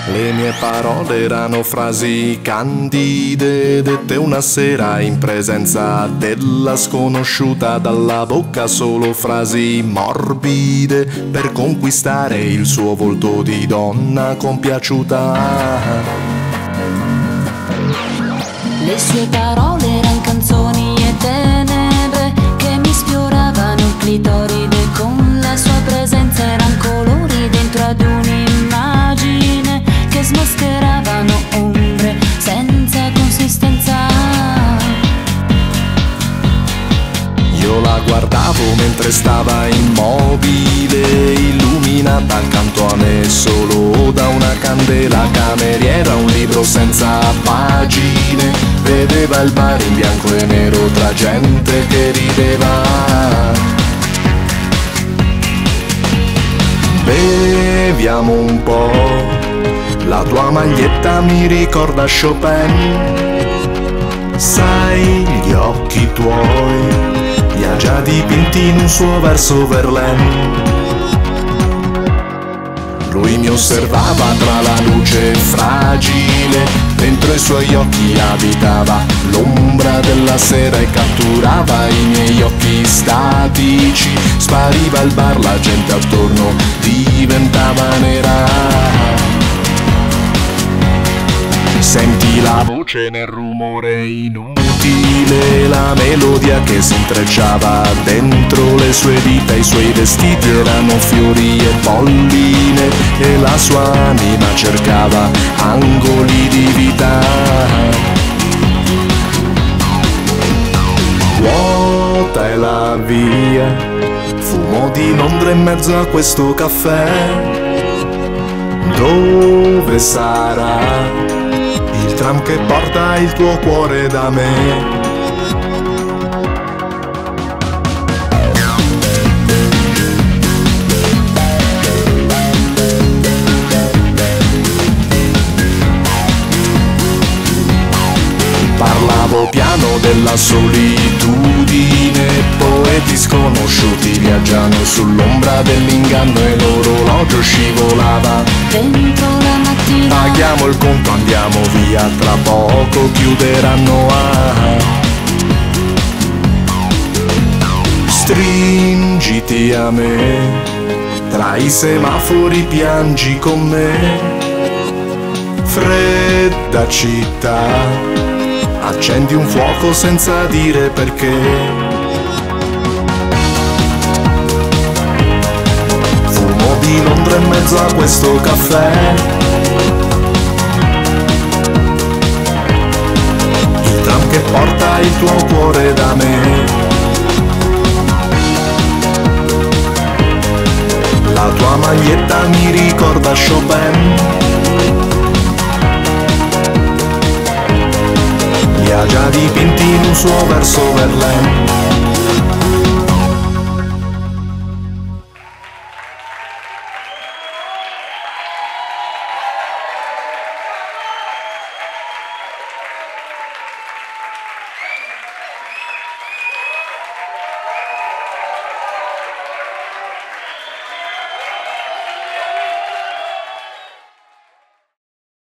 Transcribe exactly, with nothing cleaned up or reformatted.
Le mie parole erano frasi candide, dette una sera in presenza della sconosciuta, dalla bocca solo frasi morbide per conquistare il suo volto di donna compiaciuta. Le sue parole eran canzoni e tenebre che mi sfioravano il clitoride, con la sua presenza eran colori dentro ad un'immagine che smascheravano ombre senza consistenza. Io la guardavo mentre stava immobile, illuminata accanto a me solo da una candela cameriera, un libro senza pagine, vedeva il bar in bianco e nero tra gente che rideva. Beviamo un po', la tua maglietta mi ricorda Chopin, sai gli occhi tuoi li ha già dipinti in un suo verso Verlaine. Lui mi osservava tra la luce fragile, dentro i suoi occhi abitava l'ombra della sera e catturava i miei occhi statici. Spariva il bar, la gente attorno diventava nera. Senti la voce nel rumore inutile, la melodia che si intrecciava dentro le sue dita, i suoi vestiti erano fiori e polline e la sua anima cercava angoli di vita. Vuota è la via, fumo di Londra in mezzo a questo caffè. Dove sarà il tram che porta il tuo cuore da me? Parlavo piano della solitudine, poeti sconosciuti viaggiano sull'ombra dell'inganno e l'orologio scivolava Dentro la mattina paghiamo il conto, andiamo via, tra poco chiuderanno. Ah. Stringiti a me, tra i semafori piangi con me. Fredda città, accendi un fuoco senza dire perché. Fumo di Londra in mezzo a questo caffè. Il tram che porta il tuo cuore da me. La tua maglietta mi ricorda Chopin, li ha già dipinti in un suo verso Verlaine.